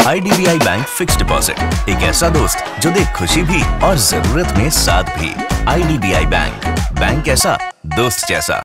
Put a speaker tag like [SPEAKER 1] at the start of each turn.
[SPEAKER 1] IDBI bank fix deposit, एक ऐसा दोस्त जो दे खुशी भी और जरूरत में साथ भी। IDBI बैंक ऐसा, दोस्त जैसा।